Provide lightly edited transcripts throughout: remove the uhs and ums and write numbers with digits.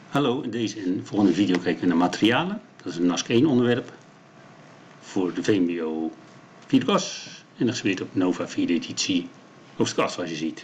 Hallo, in deze en volgende video kijken we naar materialen. Dat is een NASC 1 onderwerp voor de VMBO 4e klas en gespeeld op Nova 4e editie hoofdstuk 8 zoals je ziet.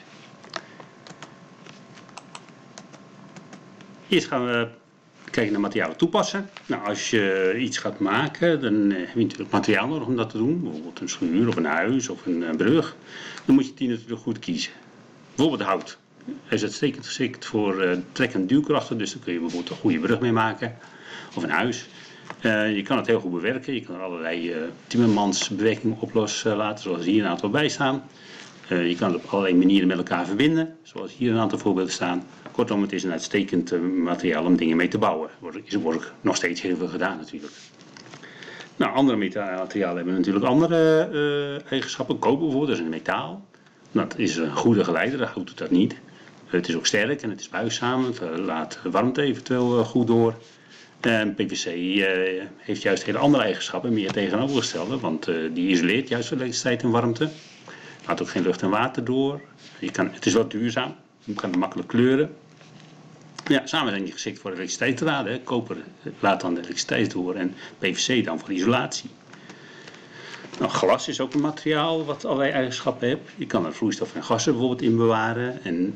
Eerst gaan we kijken naar materialen toepassen. Nou, als je iets gaat maken, dan heb je natuurlijk materiaal nodig om dat te doen. Bijvoorbeeld een schuur of een huis of een brug. Dan moet je die natuurlijk goed kiezen. Bijvoorbeeld hout. Hij is uitstekend geschikt voor trek- en duwkrachten, dus daar kun je bijvoorbeeld een goede brug mee maken. Of een huis. Je kan het heel goed bewerken. Je kan er allerlei timmermansbewerkingen op loslaten, zoals hier een aantal bij staan. Je kan het op allerlei manieren met elkaar verbinden, zoals hier een aantal voorbeelden staan. Kortom, het is een uitstekend materiaal om dingen mee te bouwen. Er wordt nog steeds heel veel gedaan natuurlijk. Nou, andere materialen hebben natuurlijk andere eigenschappen. Koper bijvoorbeeld, dat is een metaal. Dat is een goede geleider, hout doet dat niet. Het is ook sterk en het is buigzaam, het laat warmte eventueel goed door. PVC heeft juist hele andere eigenschappen, meer tegenovergestelde, want die isoleert juist elektriciteit en warmte. Laat ook geen lucht en water door. Het is wel duurzaam, je kan het makkelijk kleuren. Ja, samen zijn die geschikt voor elektriciteitsdraden. Koper laat dan de elektriciteit door en PVC dan voor isolatie. Nou, glas is ook een materiaal wat allerlei eigenschappen heeft. Je kan er vloeistoffen en gassen bijvoorbeeld in bewaren en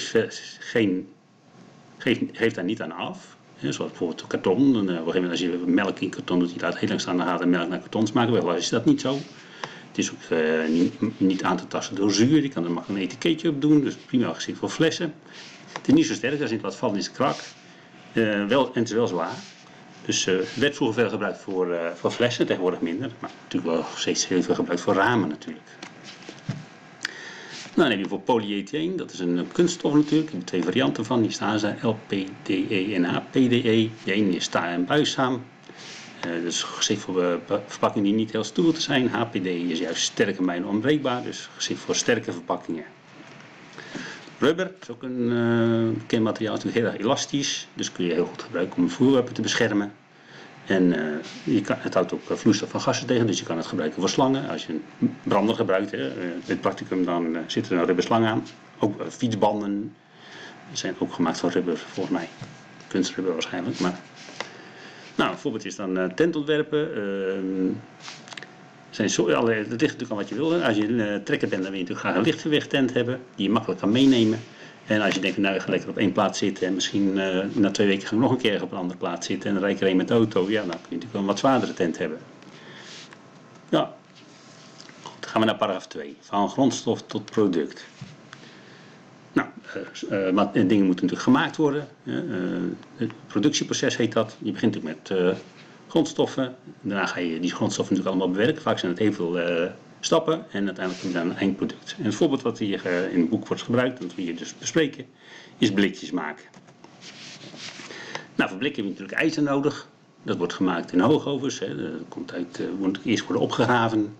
geeft daar niet aan af. Zoals bijvoorbeeld karton. Op een gegeven moment als je melk in karton doet, je laat heel lang staan, dan gaat de melk naar kartons maken. Wel is dat niet zo. Het is ook niet aan te tasten door zuur. Je kan er makkelijk een etiketje op doen, dus prima geschikt voor flessen. Het is niet zo sterk, als je het wat valt is het krak. En het is wel zwaar. Dus het werd vroeger veel gebruikt voor flessen, tegenwoordig minder. Maar natuurlijk wel steeds heel veel gebruikt voor ramen natuurlijk. Nou, dan heb je voor polyetheen, dat is een kunststof natuurlijk. Er zijn twee varianten van, hier staan ze, LPDE en HPDE. De ene is sta- en buigzaam. Dat is geschikt voor verpakkingen die niet heel stoer te zijn. HPDE is juist sterk en bijna onbreekbaar, dus geschikt voor sterke verpakkingen. Rubber is ook een bekend materiaal, natuurlijk heel erg elastisch, dus kun je heel goed gebruiken om voorwerpen te beschermen. En het houdt ook vloeistof van gassen tegen, dus je kan het gebruiken voor slangen. Als je een brander gebruikt, in het practicum, dan zit er een rubberslang aan. Ook fietsbanden zijn ook gemaakt van rubber, volgens mij. Kunstrubber waarschijnlijk, maar... Nou, een voorbeeld is dan tentontwerpen. Het ligt natuurlijk aan wat je wil. Als je een trekker bent, dan wil je natuurlijk graag een lichtgewicht tent hebben, die je makkelijk kan meenemen. En als je denkt, nou, ik ga lekker op één plaats zitten en misschien na 2 weken ga ik nog een keer op een andere plaats zitten en dan rijd ik erheen met de auto, ja, dan kun je natuurlijk wel een wat zwaardere tent hebben. Ja, goed, dan gaan we naar paragraaf 2. Van grondstof tot product. Nou, dingen moeten natuurlijk gemaakt worden. Het productieproces heet dat. Je begint natuurlijk met grondstoffen. Daarna ga je die grondstoffen natuurlijk allemaal bewerken. Vaak zijn het heel veel stappen en uiteindelijk kom je dan een eindproduct. En het voorbeeld wat hier in het boek wordt gebruikt, dat we hier dus bespreken, is blikjes maken. Nou, voor blikken heb je natuurlijk ijzer nodig. Dat wordt gemaakt in hoogovens. Dat moet eerst worden opgegraven.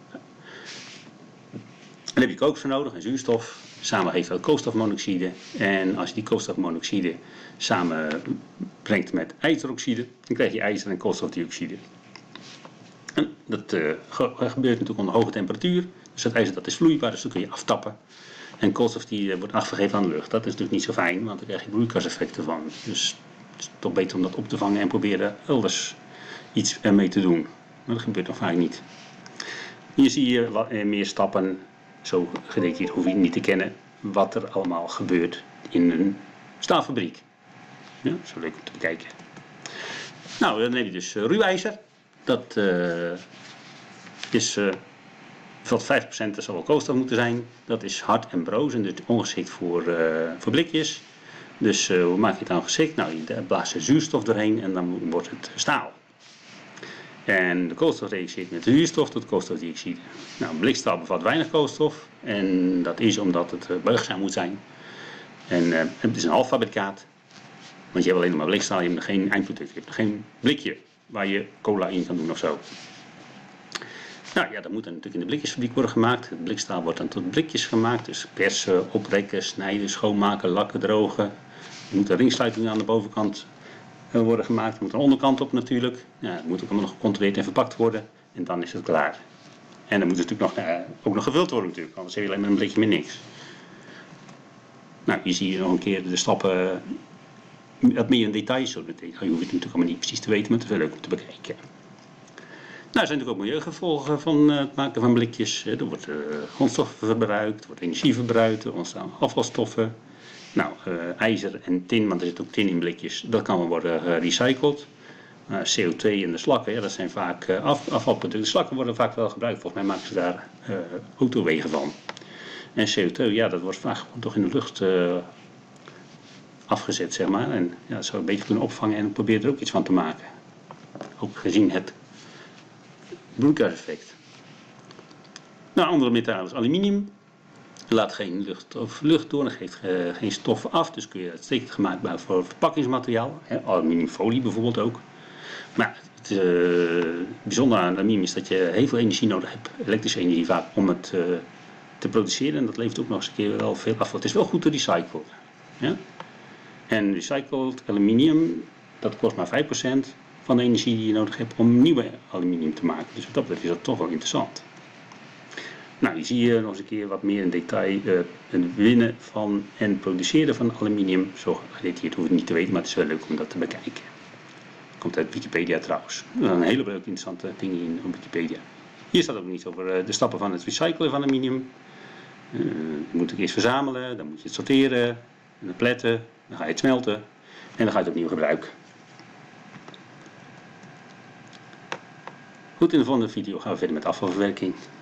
Dan heb je kook voor nodig en zuurstof. Samen geeft dat koolstofmonoxide. En als je die koolstofmonoxide samen brengt met ijzeroxide, dan krijg je ijzer en koolstofdioxide. En dat gebeurt natuurlijk onder hoge temperatuur. Dus dat ijzer dat is vloeibaar, dus dat kun je aftappen. En koolstof die wordt afgegeven aan de lucht. Dat is natuurlijk niet zo fijn, want dan krijg je broeikaseffecten van. Dus het is toch beter om dat op te vangen en proberen elders iets ermee te doen. Maar dat gebeurt nog vaak niet. Hier zie je wat meer stappen. Zo gedetailleerd hoef je niet te kennen wat er allemaal gebeurt in een staalfabriek. Ja, zo leuk om te bekijken. Nou, dan heb je dus ruwijzer. Dat is valt 5%, dat zal wel koolstof moeten zijn. Dat is hard en broos en dus ongeschikt voor blikjes. Dus hoe maak je het dan geschikt? Nou, je blaast er zuurstof doorheen en dan wordt het staal. En de koolstof reageert met de zuurstof tot koolstofdioxide. Nou, blikstaal bevat weinig koolstof en dat is omdat het buigzaam moet zijn. En het is een halffabrikaat, want je hebt alleen nog maar blikstaal, je hebt nog geen eindproduct, je hebt nog geen blikje waar je cola in kan doen of zo. Nou ja, dat moet dan natuurlijk in de blikjesfabriek worden gemaakt. Het blikstaal wordt dan tot blikjes gemaakt, dus persen, oprekken, snijden, schoonmaken, lakken, drogen. Er moet een ringsluiting aan de bovenkant worden gemaakt. Er moet een onderkant op natuurlijk. Ja, het moet ook allemaal nog gecontroleerd en verpakt worden. En dan is het klaar. En dan moet het natuurlijk ook nog gevuld worden natuurlijk. Anders heb je alleen maar een blikje met niks. Nou, hier zie je nog een keer de stappen wat meer in detail zo meteen. Je hoeft het natuurlijk allemaal niet precies te weten, maar het is wel leuk om te bekijken. Nou, er zijn natuurlijk ook milieugevolgen van het maken van blikjes. Er wordt grondstoffen verbruikt, er wordt energie verbruikt, er ontstaan afvalstoffen. Nou, ijzer en tin, want er zit ook tin in blikjes, dat kan wel worden gerecycled. CO2 en de slakken, ja, dat zijn vaak afvalproducten. De slakken worden vaak wel gebruikt, volgens mij maken ze daar autowegen van. En CO2, ja, dat wordt vaak gewoon toch in de lucht afgezet, zeg maar. En ja, dat zou een beetje kunnen opvangen en proberen er ook iets van te maken. Ook gezien het broeikaseffect. Nou, andere metalen is aluminium. Laat geen lucht door en geeft geen stoffen af. Dus kun je uitstekend gemaakt maken voor verpakkingsmateriaal. Aluminiumfolie bijvoorbeeld ook. Maar het bijzondere aan aluminium is dat je heel veel energie nodig hebt. Elektrische energie vaak om het te produceren. En dat levert ook nog eens een keer wel veel af. Het is wel goed te recyclen. Ja? En recycled aluminium, dat kost maar 5% van de energie die je nodig hebt om nieuwe aluminium te maken. Dus wat dat betreft is dat toch wel interessant. Nou, hier zie je nog eens een keer wat meer in detail het winnen van en produceren van aluminium. Zo gedetailleerd hoef ik niet te weten, maar het is wel leuk om dat te bekijken. Komt uit Wikipedia trouwens. Er zijn een heleboel interessante dingen in op Wikipedia. Hier staat ook iets over de stappen van het recyclen van aluminium. Je moet het eerst verzamelen, dan moet je het sorteren, en dan pletten, dan ga je het smelten en dan ga je het opnieuw gebruiken. Goed, in de volgende video gaan we verder met afvalverwerking.